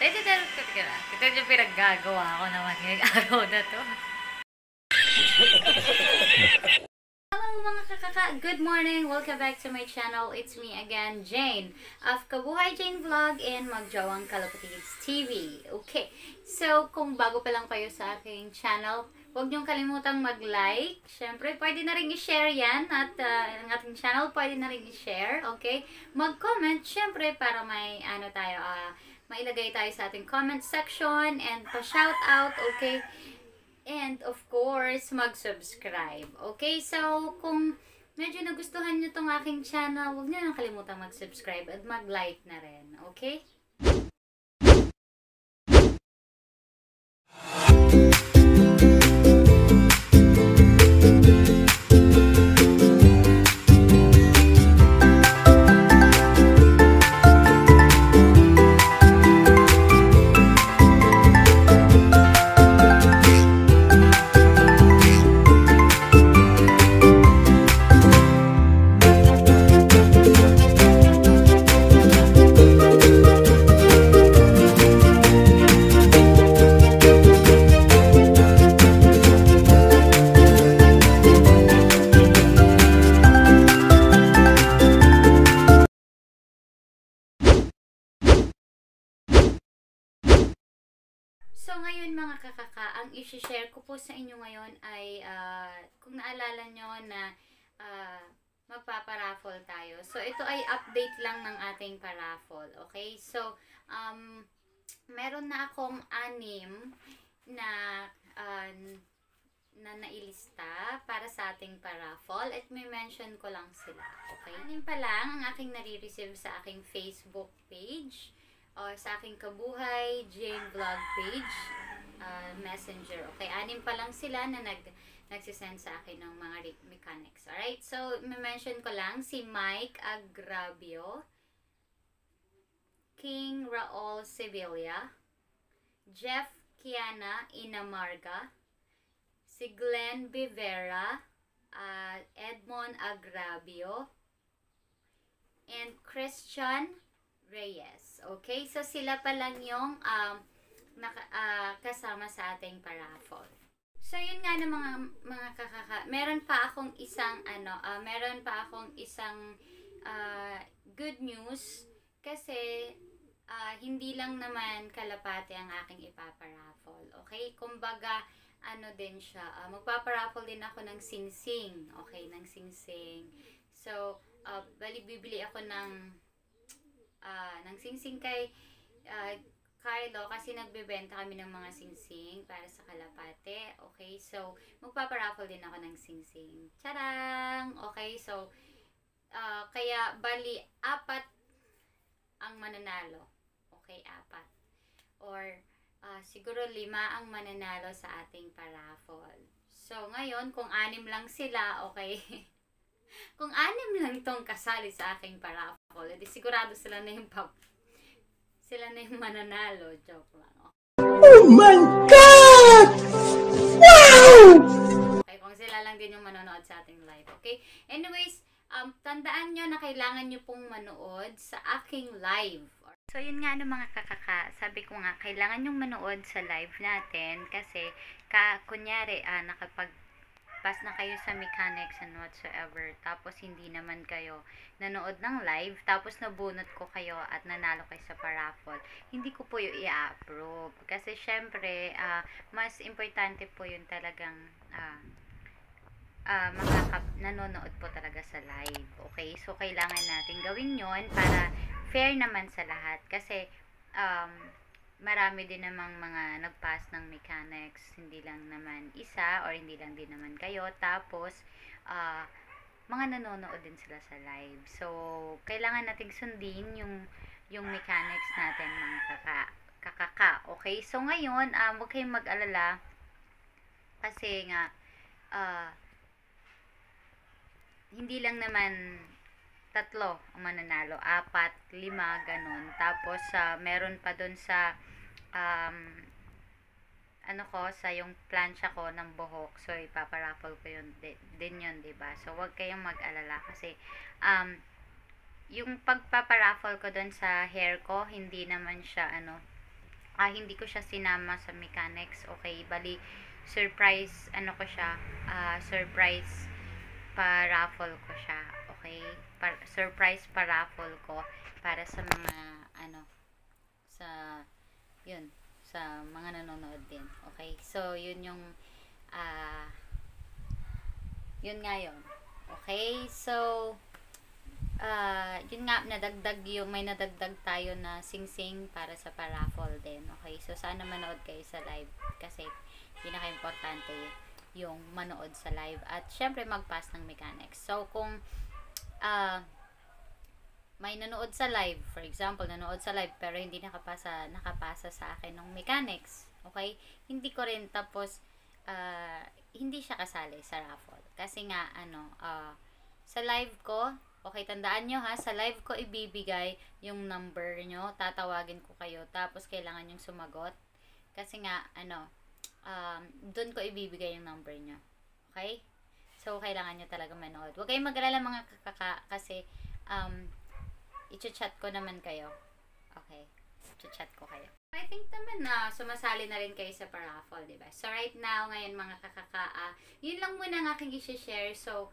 Kita yung pinaggagawa ko naman ngayong araw na to. Hello mga kakaka! Good morning! Welcome back to my channel. It's me again, Jane of Kabuhay Jane Vlog and Magjawang Kalapatids TV. Okay, so kung bago pa lang kayo sa aking channel, huwag niyong kalimutang mag-like. Siyempre, pwede na rin i-share yan at ang ating channel pwede na rin i-share. Okay? Mag-comment, siyempre, para may tayo, mailagay tayo sa ating comment section and pa-shoutout. Okay? And of course, mag-subscribe. Okay? So, kung medyo nagustuhan nyo tong aking channel, huwag nyo nang kalimutang mag-subscribe at mag-like na rin. Okay? So, ngayon mga kakaka, ang isi-share ko po sa inyo ngayon ay kung naalala nyo na magpaparaffle tayo. So, ito ay update lang ng ating paraffle. Okay? So, meron na akong 6 na nailista para sa ating paraffle at may mention ko lang sila. Okay? 6 pa lang ang aking nare-receive sa aking Facebook page or sa aking Kabuhay Jane Vlog page, Messenger. Okay, 6 pa lang sila na nagsisend sa akin ng mga mechanics. Alright, so mention ko lang si Mike Agrabio, King Raul Sevilla, Jeff Kiana Inamarga, si Glenn Bivera, Edmond Agrabio, and Christian Reyes. Okay? So, sila pa lang yung kasama sa ating paraffle. So, yun nga na mga kakaka. Meron pa akong isang good news kasi hindi lang naman kalapate ang aking ipaparaffle. Okay? Kumbaga, din siya. Magpaparaffle din ako ng singsing. Okay? Ng singsing. So, bali bibili ako ng singsing kay Carlo kasi nagbebenta kami ng mga singsing para sa kalapate. Okay, so magpaparaffle din ako ng singsing. Charang! Okay, so kaya bali 4 ang mananalo. Okay, 4. Or siguro 5 ang mananalo sa ating paraffle. So ngayon, kung 6 lang sila, okay, kung 6 lang itong kasali sa aking paraffle, edi sigurado sila na yung mananalo. Joke lang. Oh my God! Wow! Okay, kung sila lang din yung manonood sa ating live. Okay? Anyways, tandaan nyo na kailangan nyo pong manood sa aking live. So, yun nga mga kakaka. Sabi ko nga, kailangan nyong manood sa live natin kasi, kunyari, pas na kayo sa mechanics and whatsoever, tapos hindi naman kayo nanood ng live, tapos nabunot ko kayo at nanalo kayo sa paraffle, hindi ko po yung i-approve. Kasi syempre, mas importante po yung talagang nanonood po talaga sa live. Okay? So, kailangan natin gawin yon para fair naman sa lahat. Kasi, marami din namang mga nagpass ng mechanics, hindi lang naman isa or hindi lang din naman kayo, tapos mga nanonood din sila sa live. So, kailangan nating sundin yung mechanics natin mga kakaka. Okay? So, ngayon, huwag kayong mag-alala kasi nga hindi lang naman 3 ang mananalo, 4, 5, ganun. Tapos, meron pa dun sa sa yung plancha ko ng buhok. So, ipaparaffle ko yun din yun, diba? So, huwag kayong mag-alala kasi yung pagpaparaffle ko dun sa hair ko, hindi naman siya hindi ko siya sinama sa mechanics. Okay, bali surprise ano ko siya, surprise pa-raffle ko siya. Okay, surprise pa-raffle ko para sa mga ano, sa yun, sa mga nanonood din. Okay, so yun yung yun nga yun. Okay, so yun nga, may nadagdag tayo na sing-sing para sa paraffle din. Okay, so sana manood kayo sa live kasi pinaka-importante yung manood sa live at syempre mag-pass ng mechanics. So kung may nanood sa live, for example, nanood sa live pero hindi nakapasa sa akin ng mechanics, okay, hindi ko rin, tapos hindi siya kasali sa raffle kasi nga ano, sa live ko, okay, tandaan nyo ha, sa live ko ibibigay yung number nyo, tatawagin ko kayo, tapos kailangan yung sumagot kasi nga ano, dun ko ibibigay yung number nyo. Okay, so kailangan nyo talaga manood. Huwag kayong mag-alala mga kakaka kasi i-chat ko naman kayo. Okay, i-chat ko kayo. I think naman na sumasali na rin kayo sa paraffle, diba? So right now, ngayon mga kakaka, yun lang muna ang aking i-share. So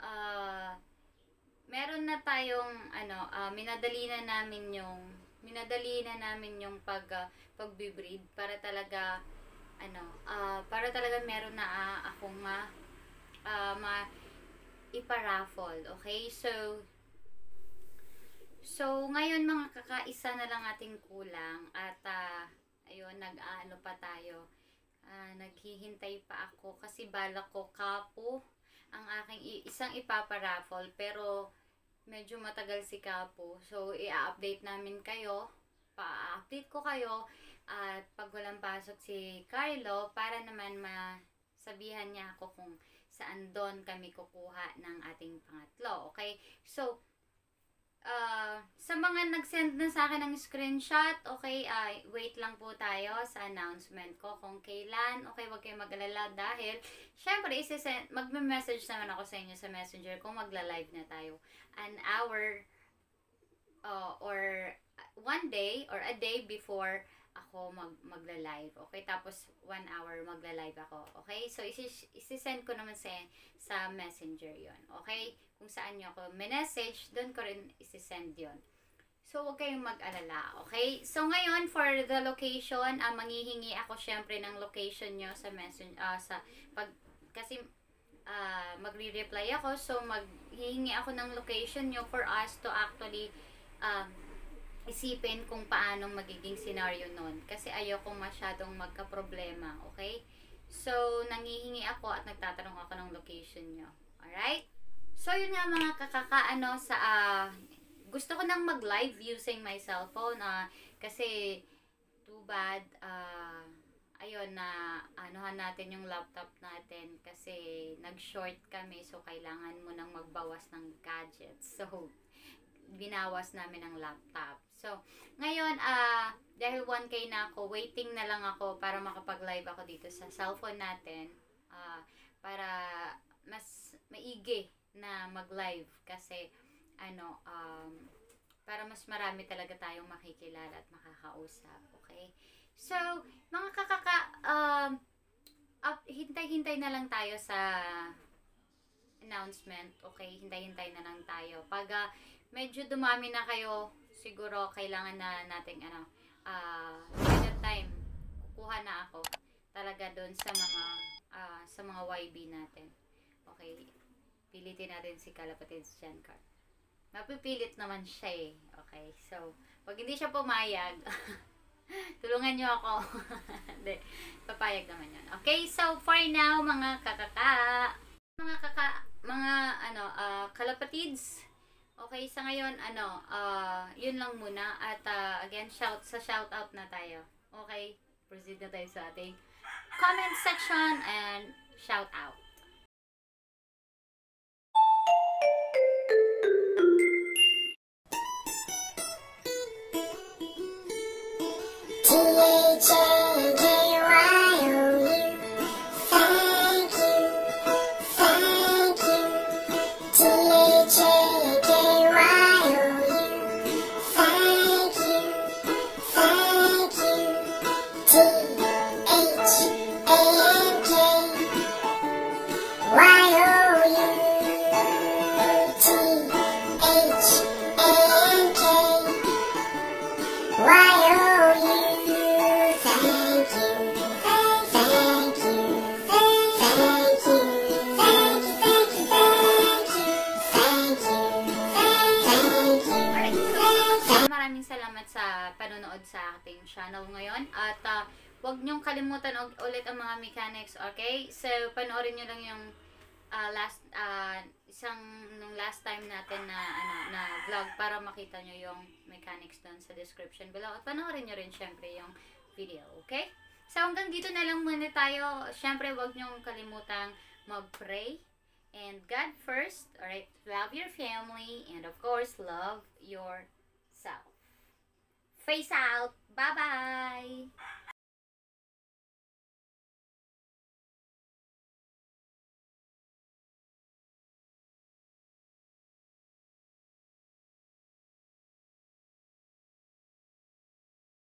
meron na tayong ano, minadali na namin yung pag-breed para talaga ano, para talaga meron na akong iparaffle. Okay, so ngayon mga kakaisa na lang ating kulang at ayun, nag-ano pa tayo, naghihintay pa ako kasi balak ko kapo ang aking isang ipaparaffle pero medyo matagal si kapo, so i-update namin kayo, pa-update ko kayo at pag walang pasok si Carlo para naman masabihan niya ako kung saan doon kami kukuha ng ating pangatlo. Okay, so sa mga nag-send na sa akin ng screenshot, okay, wait lang po tayo sa announcement ko kung kailan. Okay, wag kayong mag-alala dahil syempre magme-message naman ako sa inyo sa Messenger kung magla-live na tayo an hour or one day or a day before ako magla-live. Okay, tapos 1 hour magla-live ako. Okay, so isi-send ko naman sa Messenger yon. Okay, kung saan nyo ako message, doon ko rin isi-send yon. So huwag kayong mag-alala. Okay, so ngayon for the location, manghihingi ako syempre ng location nyo sa kasi magre-reply ako, so maghihingi ako ng location nyo for us to actually isipin kung paano magiging scenario nun. Kasi ayokong masyadong magka-problema. Okay? So, nangihingi ako at nagtatanong ako ng location nyo. Alright? So, yun nga mga kakakaano sa gusto ko nang mag-live using my cellphone. Kasi, too bad, ayun na, anuhan natin yung laptop natin kasi nag-short kami. So, kailangan mo nang magbawas ng gadgets. So, binawas namin ang laptop. So, ngayon, dahil 1K na ako, waiting na lang ako para makapag-live ako dito sa cellphone natin. Para mas maigi na mag-live. Kasi, ano, para mas marami talaga tayong makikilala at makakausap. Okay? So, mga hintay-hintay na lang tayo sa announcement. Okay? Hintay-hintay na lang tayo. Pag medyo dumami na kayo, siguro kailangan na nating by that time kukuha na ako talaga doon sa mga YB natin. Okay, pilitin natin si Kalapatids Giancar. Mapipilit naman siya eh. Okay, so pag hindi siya pumayag tulungan nyo ako. Hindi, papayag naman yun. Okay, so for now mga Kalapatids, okay, sa ngayon, yun lang muna. At again, shout out na tayo. Okay, proceed na tayo sa ating comment section and shout out. maraming salamat sa panonood sa ating channel ngayon. At huwag niyong kalimutan ulit ang mga mechanics, okay? So, panoorin niyo lang yung nung last time natin na vlog para makita niyo yung mechanics doon sa description below. At panoorin niyo rin syempre yung video, okay? So, hanggang dito na lang muna tayo. Syempre, huwag niyong kalimutang mag-pray. And God first, alright? Love your family. And of course, love yourself. Face out! Bye-bye!